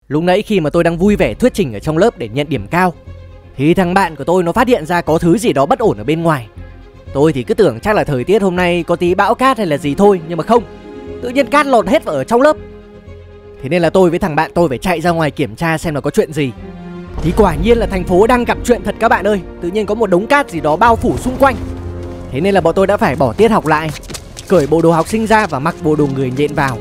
Lúc nãy khi mà tôi đang vui vẻ thuyết trình ở trong lớp để nhận điểm cao, thì thằng bạn của tôi nó phát hiện ra có thứ gì đó bất ổn ở bên ngoài. Tôi thì cứ tưởng chắc là thời tiết hôm nay có tí bão cát hay là gì thôi, nhưng mà không, tự nhiên cát lọt hết vào ở trong lớp. Thế nên là tôi với thằng bạn tôi phải chạy ra ngoài kiểm tra xem là có chuyện gì. Thì quả nhiên là thành phố đang gặp chuyện thật các bạn ơi. Tự nhiên có một đống cát gì đó bao phủ xung quanh. Thế nên là bọn tôi đã phải bỏ tiết học lại, cởi bộ đồ học sinh ra và mặc bộ đồ người nhện vào.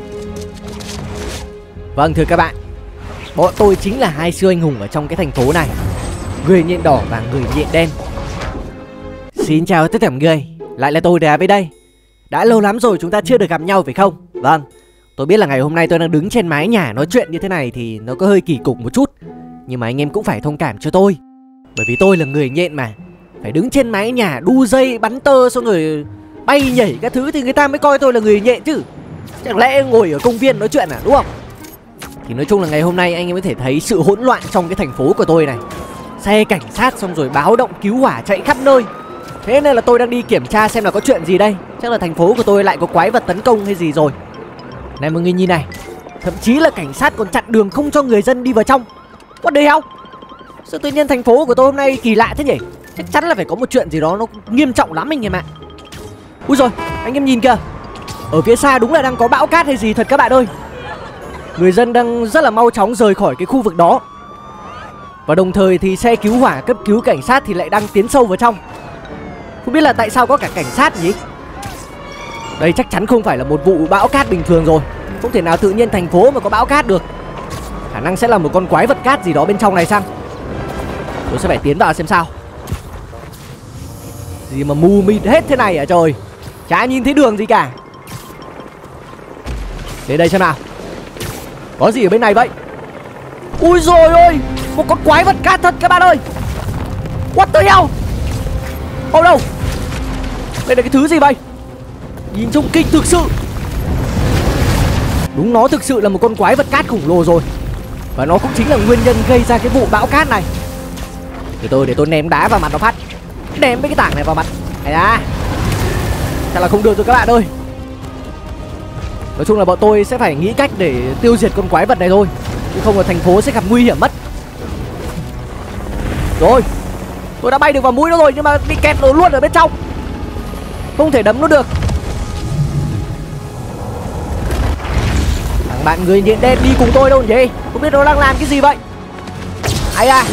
Vâng thưa các bạn, bọn tôi chính là hai siêu anh hùng ở trong cái thành phố này, người nhện đỏ và người nhện đen. Xin chào tất cả mọi người, lại là tôi Đà với đây. Đã lâu lắm rồi chúng ta chưa được gặp nhau phải không? Vâng, tôi biết là ngày hôm nay tôi đang đứng trên mái nhà nói chuyện như thế này thì nó có hơi kỳ cục một chút, nhưng mà anh em cũng phải thông cảm cho tôi. Bởi vì tôi là người nhện mà, phải đứng trên mái nhà đu dây bắn tơ xong rồi bay nhảy các thứ thì người ta mới coi tôi là người nhện chứ. Chẳng lẽ ngồi ở công viên nói chuyện à, đúng không? Thì nói chung là ngày hôm nay anh em có thể thấy sự hỗn loạn trong cái thành phố của tôi này. Xe cảnh sát xong rồi báo động cứu hỏa chạy khắp nơi. Thế nên là tôi đang đi kiểm tra xem là có chuyện gì đây. Chắc là thành phố của tôi lại có quái vật tấn công hay gì rồi. Này mọi người nhìn này, thậm chí là cảnh sát còn chặn đường không cho người dân đi vào trong. What the hell? Sao tự nhiên thành phố của tôi hôm nay kỳ lạ thế nhỉ? Chắc chắn là phải có một chuyện gì đó nó nghiêm trọng lắm anh em ạ. Úi rồi, anh em nhìn kìa, ở phía xa đúng là đang có bão cát hay gì thật các bạn ơi. Người dân đang rất là mau chóng rời khỏi cái khu vực đó. Và đồng thời thì xe cứu hỏa cấp cứu cảnh sát thì lại đang tiến sâu vào trong. Không biết là tại sao có cả cảnh sát nhỉ? Đây chắc chắn không phải là một vụ bão cát bình thường rồi. Không thể nào tự nhiên thành phố mà có bão cát được. Khả năng sẽ là một con quái vật cát gì đó bên trong này sang. Tôi sẽ phải tiến vào xem sao. Gì mà mù mịt hết thế này hả trời? Chả nhìn thấy đường gì cả. Đến đây xem nào, có gì ở bên này vậy? Ui dồi ôi, một con quái vật cát thật các bạn ơi. What the hell? Oh đâu? Đây là cái thứ gì vậy? Nhìn trông kinh thực sự. Đúng, nó thực sự là một con quái vật cát khổng lồ rồi. Và nó cũng chính là nguyên nhân gây ra cái vụ bão cát này. Để tôi ném đá vào mặt nó phát. Ném mấy cái tảng này vào mặt. Này à, chắc là không được rồi các bạn ơi. Nói chung là bọn tôi sẽ phải nghĩ cách để tiêu diệt con quái vật này thôi, chứ không là thành phố sẽ gặp nguy hiểm mất. Rồi, tôi đã bay được vào mũi nó rồi, nhưng mà bị kẹt nó luôn ở bên trong, không thể đấm nó được. Thằng bạn người nhện đen đi cùng tôi đâu nhỉ? Không biết nó đang làm cái gì vậy. Ai à,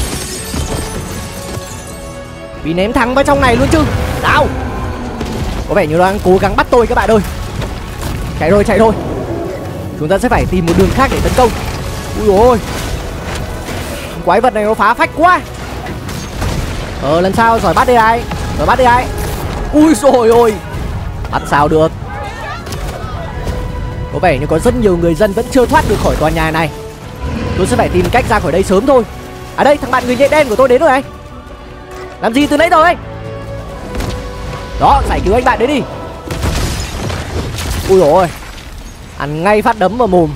bị ném thẳng vào trong này luôn chứ. Nào, có vẻ như nó đang cố gắng bắt tôi các bạn ơi. Chạy thôi, chạy thôi. Chúng ta sẽ phải tìm một đường khác để tấn công. Ui dồi ôi, quái vật này nó phá phách quá. Lần sau giỏi bắt đi ai. Giỏi bắt đi ai. Ui dồi ôi, bắt sao được. Có vẻ như có rất nhiều người dân vẫn chưa thoát được khỏi tòa nhà này. Tôi sẽ phải tìm cách ra khỏi đây sớm thôi. À đây, thằng bạn người nhện đen của tôi đến rồi này. Làm gì từ nãy rồi? Đó, giải cứu anh bạn đấy đi. Ui dồi ôi, ăn ngay phát đấm vào mồm.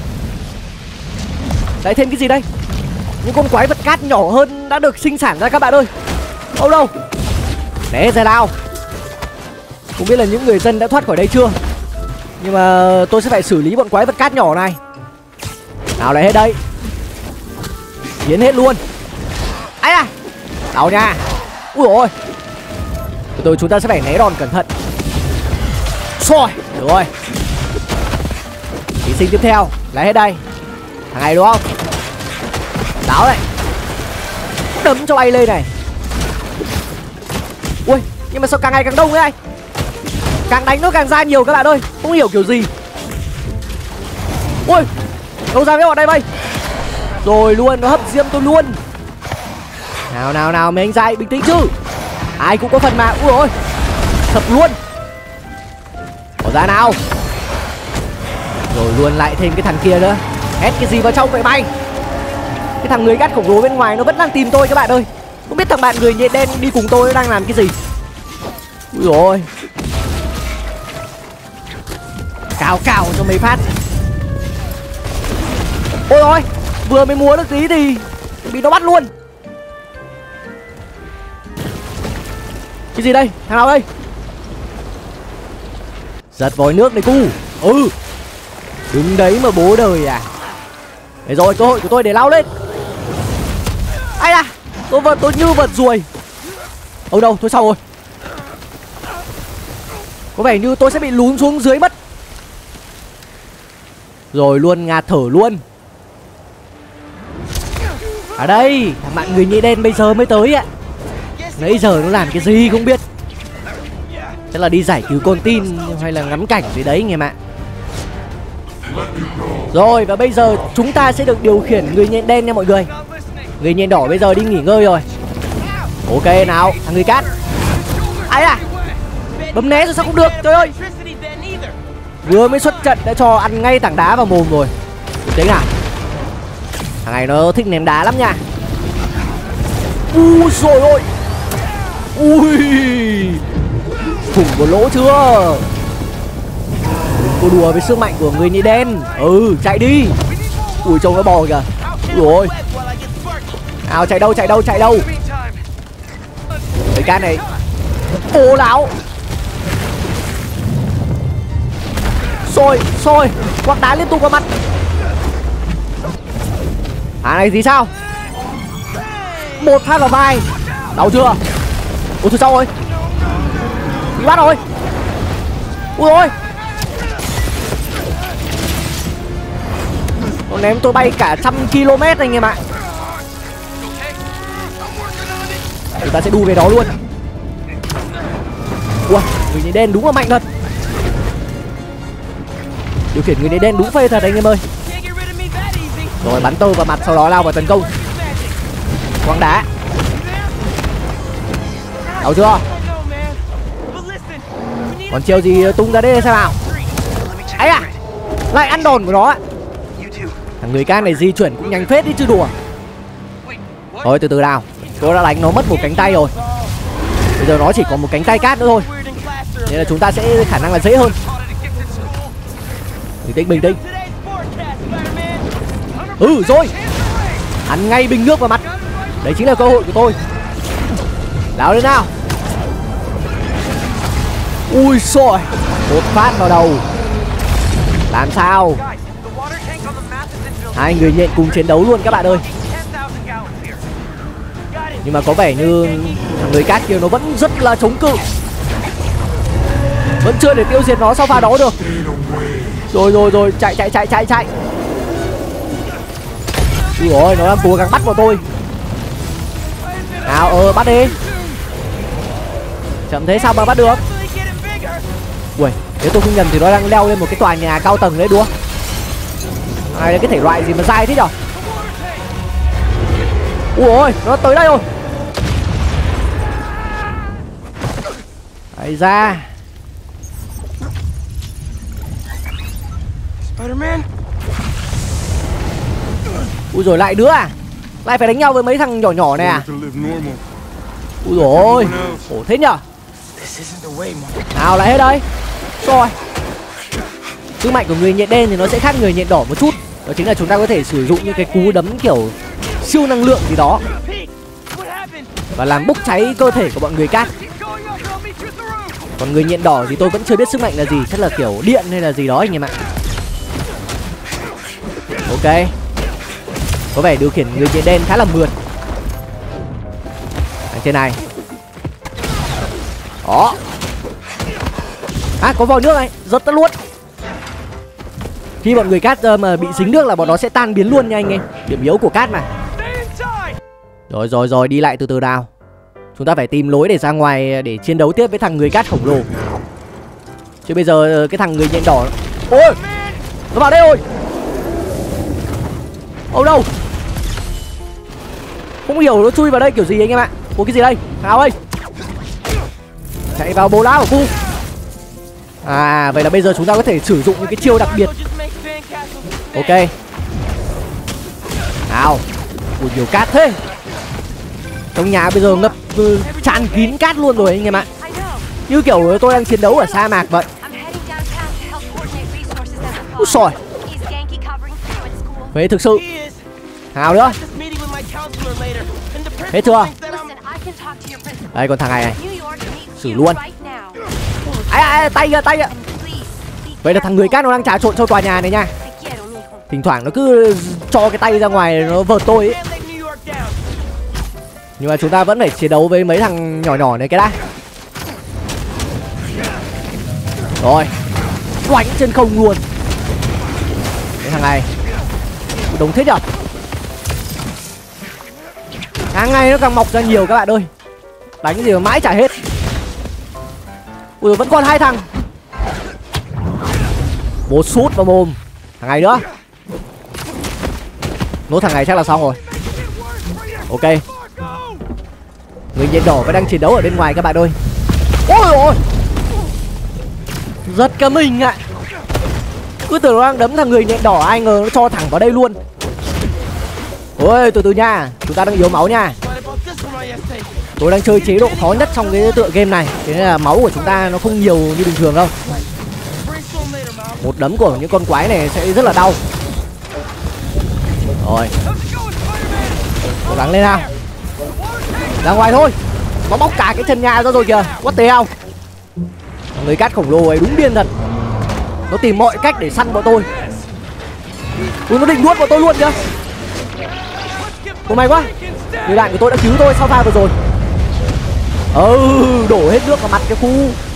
Lại thêm cái gì đây? Những con quái vật cát nhỏ hơn đã được sinh sản ra các bạn ơi. Đâu đâu, né ra nào. Không biết là những người dân đã thoát khỏi đây chưa, nhưng mà tôi sẽ phải xử lý bọn quái vật cát nhỏ này. Nào lại hết đây, biến hết luôn. Ấy à, đau nha. Ui dồi ôi, chúng ta sẽ phải né đòn cẩn thận. Rồi, được rồi. Thí sinh tiếp theo, lấy hết đây. Thằng này đúng không? Đáo này, đấm cho bay lên này. Ui, nhưng mà sao càng ngày càng đông thế này? Càng đánh nó càng ra nhiều các bạn ơi. Không hiểu kiểu gì. Ui, đâu ra với bọn đây bay. Rồi luôn, nó hấp diêm tôi luôn. Nào mấy anh dai, bình tĩnh chứ. Ai cũng có phần mà. Ui ôi, sập luôn. Có ra nào. Rồi luôn lại thêm cái thằng kia nữa. Hét cái gì vào trong vậy bay? Cái thằng người gắt khổng lồ bên ngoài nó vẫn đang tìm tôi các bạn ơi. Không biết thằng bạn người nhện đen đi cùng tôi đang làm cái gì. Ui dồi ôi, cào cho mấy phát. Ôi ôi, vừa mới múa được tí thì bị nó bắt luôn. Cái gì đây? Thằng nào đây? Giật vòi nước này cu. Ừ, đứng đấy mà bố đời à. Để rồi, cơ hội của tôi để lao lên. Ai da, tôi như vật ruồi. Đâu đâu, tôi xong rồi. Có vẻ như tôi sẽ bị lún xuống dưới mất. Rồi luôn, ngạt thở luôn. À đây, thằng bạn người nhện đen bây giờ mới tới ạ. Nãy giờ nó làm cái gì không biết. Chắc là đi giải cứu con tin hay là ngắm cảnh gì đấy anh em ạ. Rồi và bây giờ chúng ta sẽ được điều khiển người nhện đen nha mọi người. Người nhện đỏ bây giờ đi nghỉ ngơi rồi. Ok nào, thằng người cát. Ai à, bấm né rồi sao không được, trời ơi. Vừa mới xuất trận đã cho ăn ngay tảng đá vào mồm rồi. Đấy à, thằng này nó thích ném đá lắm nha. Ui rồi ôi. Ui, thủng một lỗ chưa. Cô đùa với sức mạnh của người nhện đen. Chạy đi. Ui trông nó bò kìa. Ui ôi. Nào chạy đâu. Cái can này. Ô láo. Xôi. Quăng đá liên tục vào mặt. Này gì sao? Một phát vào vai. Đau chưa? Ôi thôi sao rồi? Bị bắt rồi. Ui ôi. Nó ném tôi bay cả 100 km anh em ạ. Chúng ta sẽ đu về đó luôn. Ui, người nhện đen đúng là mạnh thật. Điều khiển người nhện đen đúng phê thật anh em ơi. Rồi bắn tơ vào mặt sau đó lao vào tấn công. Quăng đá. Đau chưa? Còn chiêu gì tung ra đây xem nào. Ấy à, lại ăn đòn của nó ạ. Thằng người can này di chuyển cũng nhanh phết đi chứ đùa. Thôi từ từ nào, tôi đã đánh nó mất một cánh tay rồi. Bây giờ nó chỉ còn một cánh tay cát nữa thôi, nên là chúng ta sẽ khả năng là dễ hơn. Bình tĩnh. Rồi, ăn ngay bình nước vào mặt. Đấy chính là cơ hội của tôi. Lao lên nào. Ui xôi, một phát vào đầu. Làm sao? Hai người nhện cùng chiến đấu luôn các bạn ơi. Nhưng mà có vẻ như thằng người cát kia nó vẫn rất là chống cự. Vẫn chưa để tiêu diệt nó sau pha đó được. Rồi, chạy. Ui ôi, nó đang cố gắng bắt vào tôi. Nào, bắt đi. Chậm thế sao mà bắt được. Ui, nếu tôi không nhầm thì nó đang leo lên một cái tòa nhà cao tầng đấy đùa. Này là cái thể loại gì mà dai thế nhở. Ui ôi, nó tới đây rồi. Đấy ra. Spider-Man. Ui rồi lại đứa à. Lại phải đánh nhau với mấy thằng nhỏ này à. Ui rồi, khổ thế nhở. Nào lại hết đây. Rồi. Sức mạnh của người nhện đen thì nó sẽ khác người nhện đỏ một chút. Đó chính là chúng ta có thể sử dụng những cái cú đấm kiểu siêu năng lượng gì đó và làm bốc cháy cơ thể của bọn người cát. Còn người nhện đỏ thì tôi vẫn chưa biết sức mạnh là gì. Chắc là kiểu điện hay là gì đó anh em ạ. Ok. Có vẻ điều khiển người nhện đen khá là mượt. Ở trên này. Đó. À có vòi nước này, rất tất luôn. Khi bọn người cát mà bị dính nước là bọn nó sẽ tan biến luôn nha anh em. Điểm yếu của cát mà. Rồi, đi lại từ từ nào. Chúng ta phải tìm lối để ra ngoài để chiến đấu tiếp với thằng người cát khổng lồ. Chứ bây giờ cái thằng người nhện đỏ. Ôi, nó vào đây rồi. Đâu. Không hiểu nó chui vào đây kiểu gì anh em ạ. Có cái gì đây? Nào ơi. Chạy vào bồ lá của cu. À vậy là bây giờ chúng ta có thể sử dụng những cái chiêu đặc biệt. Ok. Nào. Ui nhiều cát thế. Trong nhà bây giờ ngập tràn kín cát luôn rồi anh em ạ. Như kiểu tôi đang chiến đấu ở sa mạc vậy. Úi xồi. Phế thực sự. Nào nữa. Hết chưa? Đây còn thằng này này. Xử luôn. Ai tay kìa. Vậy là thằng người cát nó đang trà trộn trong tòa nhà này nha. Thỉnh thoảng nó cứ cho cái tay ra ngoài nó vợt tôi ấy. Nhưng mà chúng ta vẫn phải chiến đấu với mấy thằng nhỏ nhỏ này cái đã. Rồi, oánh trên không luôn. Cái thằng này đúng thế nhở. Càng ngày nó càng mọc ra nhiều các bạn ơi. Đánh gì mà mãi chả hết. Ui, vẫn còn 2 thằng. Một sút vào mồm. Thằng này nữa. Nốt thằng này chắc là xong rồi. Ok. Người nhện đỏ vẫn đang chiến đấu ở bên ngoài các bạn ơi. Ôi ôi, giật cả mình ạ. Cứ tưởng nó đang đấm thằng người nhện đỏ, ai ngờ nó cho thẳng vào đây luôn. Ôi, từ từ nha, chúng ta đang yếu máu nha. Tôi đang chơi chế độ khó nhất trong cái tựa game này, thế nên là máu của chúng ta nó không nhiều như bình thường đâu. Một đấm của những con quái này sẽ rất là đau. Rồi, cố gắng lên nào. Ra ngoài thôi. Nó bóc cả cái chân nhà ra rồi kìa. What the hell. Người cát khổng lồ ấy đúng điên thật. Nó tìm mọi cách để săn bọn tôi. Ui, nó định nuốt bọn tôi luôn kìa. Ôi may quá. Người bạn của tôi đã cứu tôi sau pha vừa rồi. Đổ hết nước vào mặt cái khu.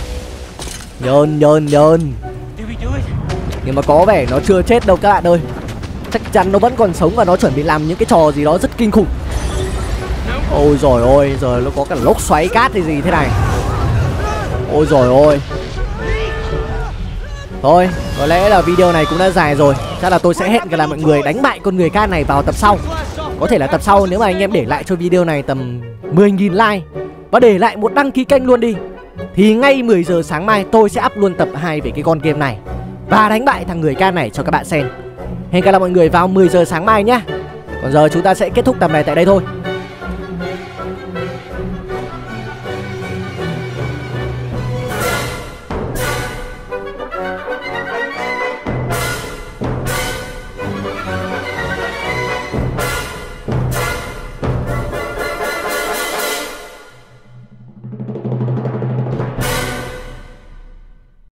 Nhơn. Nhưng mà có vẻ nó chưa chết đâu các bạn ơi. Chắc chắn nó vẫn còn sống và nó chuẩn bị làm những cái trò gì đó rất kinh khủng. Ôi rồi ôi, giờ nó có cả lốc xoáy cát hay gì thế này. Ôi rồi ôi. Thôi, có lẽ là video này cũng đã dài rồi. Chắc là tôi sẽ hẹn gặp lại mọi người đánh bại con người cát này vào tập sau. Có thể là tập sau nếu mà anh em để lại cho video này tầm 10.000 like và để lại một đăng ký kênh luôn đi, thì ngay 10 giờ sáng mai tôi sẽ up luôn tập 2 về cái con game này và đánh bại thằng người cát này cho các bạn xem. Hẹn gặp lại mọi người vào 10 giờ sáng mai nhé. Còn giờ chúng ta sẽ kết thúc tập này tại đây thôi.